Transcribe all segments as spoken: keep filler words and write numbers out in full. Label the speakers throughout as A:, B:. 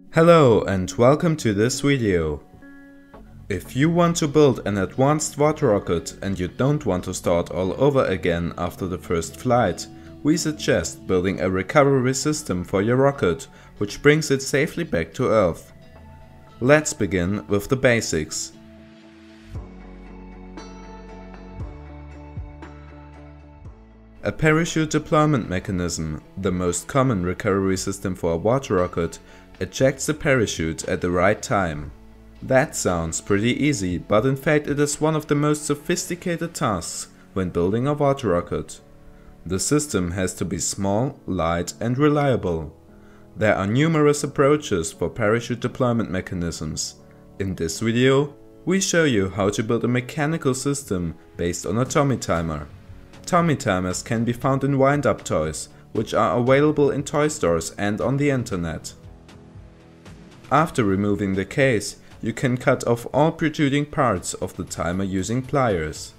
A: Hello and welcome to this video. If you want to build an advanced water rocket and you don't want to start all over again after the first flight, we suggest building a recovery system for your rocket, which brings it safely back to Earth. Let's begin with the basics. A parachute deployment mechanism, the most common recovery system for a water rocket, ejects the parachute at the right time. That sounds pretty easy, but in fact it is one of the most sophisticated tasks when building a water rocket. The system has to be small, light and reliable. There are numerous approaches for parachute deployment mechanisms. In this video, we show you how to build a mechanical system based on a Tommy timer. Tommy timers can be found in wind-up toys, which are available in toy stores and on the internet. After removing the case, you can cut off all protruding parts of the timer using pliers.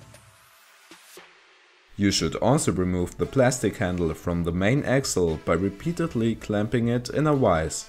A: You should also remove the plastic handle from the main axle by repeatedly clamping it in a vise.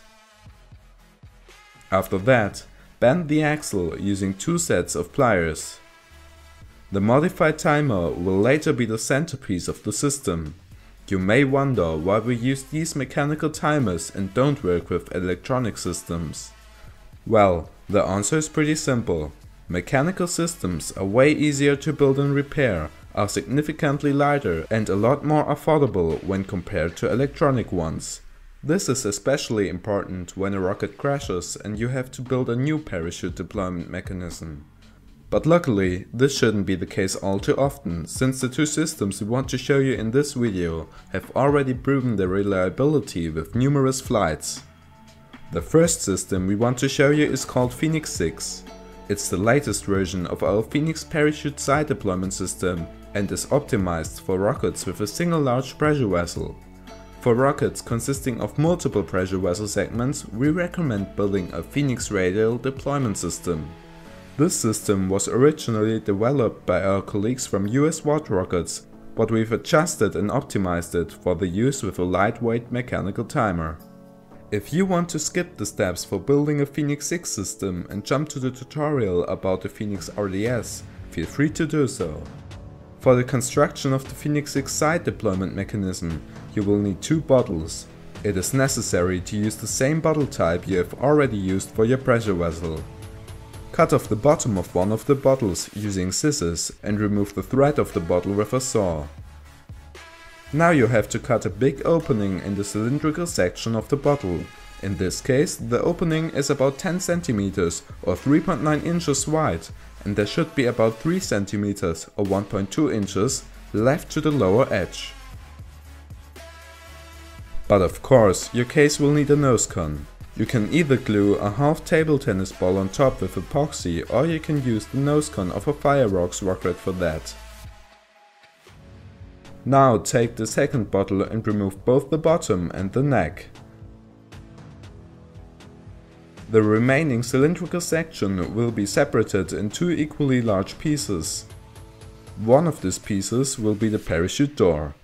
A: After that, bend the axle using two sets of pliers. The modified timer will later be the centerpiece of the system. You may wonder why we use these mechanical timers and don't work with electronic systems. Well, the answer is pretty simple. Mechanical systems are way easier to build and repair, are significantly lighter and a lot more affordable when compared to electronic ones. This is especially important when a rocket crashes and you have to build a new parachute deployment mechanism. But luckily, this shouldn't be the case all too often, since the two systems we want to show you in this video have already proven their reliability with numerous flights. The first system we want to show you is called Phoenix six. It's the latest version of our Phoenix parachute side deployment system and is optimized for rockets with a single large pressure vessel. For rockets consisting of multiple pressure vessel segments, we recommend building a Phoenix radial deployment system. This system was originally developed by our colleagues from U S Water Rockets, but we've adjusted and optimized it for the use with a lightweight mechanical timer. If you want to skip the steps for building a Phoenix six system and jump to the tutorial about the Phoenix R D S, feel free to do so. For the construction of the Phoenix six side deployment mechanism, you will need two bottles. It is necessary to use the same bottle type you have already used for your pressure vessel. Cut off the bottom of one of the bottles using scissors and remove the thread of the bottle with a saw. Now you have to cut a big opening in the cylindrical section of the bottle. In this case, the opening is about ten centimeters or three point nine inches wide, and there should be about three centimeters or one point two inches left to the lower edge. But of course, your case will need a nose cone. You can either glue a half table tennis ball on top with epoxy, or you can use the nose cone of a fireworks rocket for that. Now take the second bottle and remove both the bottom and the neck. The remaining cylindrical section will be separated in two equally large pieces. One of these pieces will be the parachute door.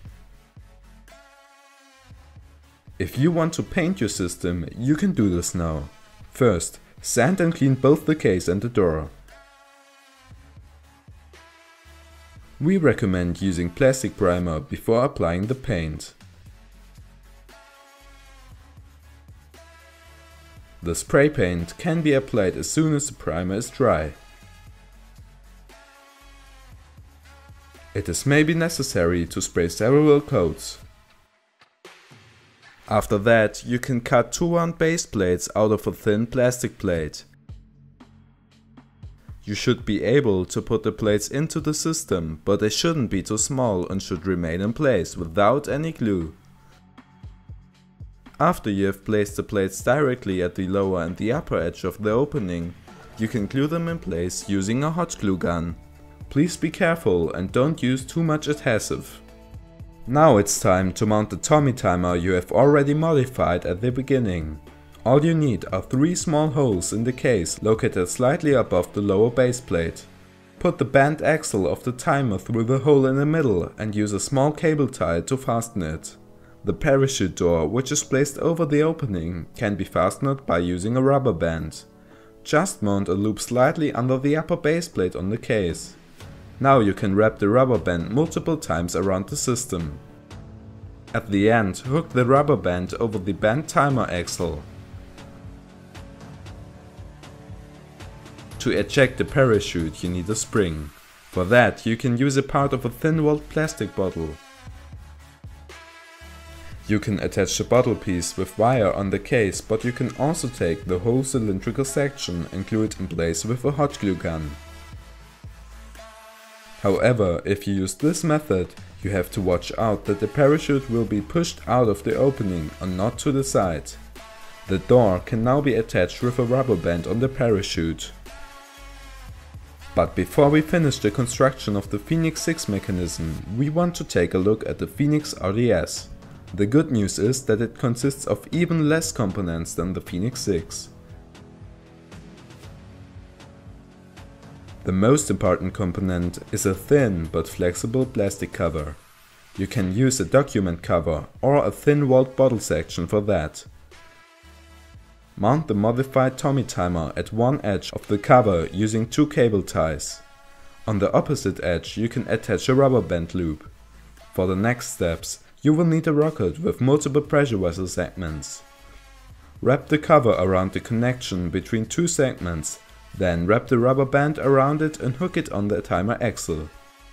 A: If you want to paint your system, you can do this now. First, sand and clean both the case and the door. We recommend using plastic primer before applying the paint. The spray paint can be applied as soon as the primer is dry. It is maybe necessary to spray several coats. After that, you can cut two round base plates out of a thin plastic plate. You should be able to put the plates into the system, but they shouldn't be too small and should remain in place without any glue. After you have placed the plates directly at the lower and the upper edge of the opening, you can glue them in place using a hot glue gun. Please be careful and don't use too much adhesive. Now it's time to mount the Tommy timer you have already modified at the beginning. All you need are three small holes in the case located slightly above the lower base plate. Put the bent axle of the timer through the hole in the middle and use a small cable tie to fasten it. The parachute door, which is placed over the opening, can be fastened by using a rubber band. Just mount a loop slightly under the upper base plate on the case. Now you can wrap the rubber band multiple times around the system. At the end, hook the rubber band over the bent timer axle. To eject the parachute you need a spring. For that you can use a part of a thin-walled plastic bottle. You can attach the bottle piece with wire on the case, but you can also take the whole cylindrical section and glue it in place with a hot glue gun. However, if you use this method, you have to watch out that the parachute will be pushed out of the opening and not to the side. The door can now be attached with a rubber band on the parachute. But before we finish the construction of the Phoenix six mechanism, we want to take a look at the Phoenix R D S. The good news is that it consists of even less components than the Phoenix six. The most important component is a thin but flexible plastic cover. You can use a document cover or a thin-walled bottle section for that. Mount the modified Tommy timer at one edge of the cover using two cable ties. On the opposite edge you can attach a rubber band loop. For the next steps, you will need a rocket with multiple pressure vessel segments. Wrap the cover around the connection between two segments, then wrap the rubber band around it and hook it on the timer axle.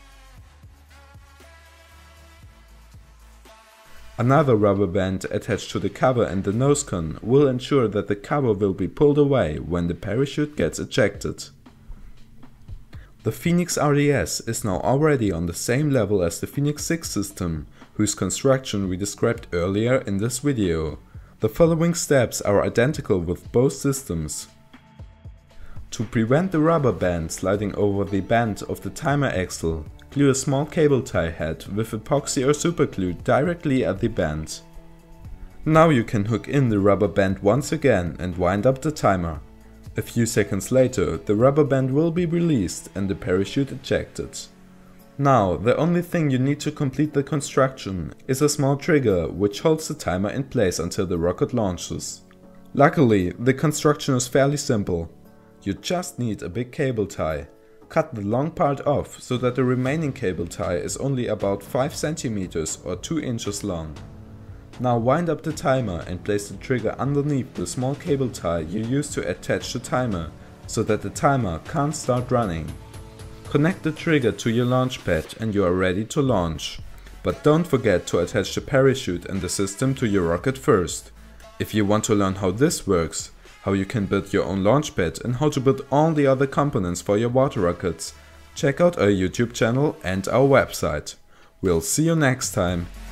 A: Another rubber band attached to the cover and the nose cone will ensure that the cover will be pulled away when the parachute gets ejected. The Phoenix R D S is now already on the same level as the Phoenix six system, whose construction we described earlier in this video. The following steps are identical with both systems. To prevent the rubber band sliding over the band of the timer axle, glue a small cable tie head with epoxy or superglue directly at the band. Now you can hook in the rubber band once again and wind up the timer. A few seconds later, the rubber band will be released and the parachute ejected. Now, the only thing you need to complete the construction is a small trigger which holds the timer in place until the rocket launches. Luckily, the construction is fairly simple. You just need a big cable tie. Cut the long part off so that the remaining cable tie is only about five centimeters or two inches long. Now wind up the timer and place the trigger underneath the small cable tie you used to attach the timer, so that the timer can't start running. Connect the trigger to your launch pad and you are ready to launch. But don't forget to attach the parachute and the system to your rocket first. If you want to learn how this works, how you can build your own launch pad and how to build all the other components for your water rockets, check out our YouTube channel and our website. We'll see you next time.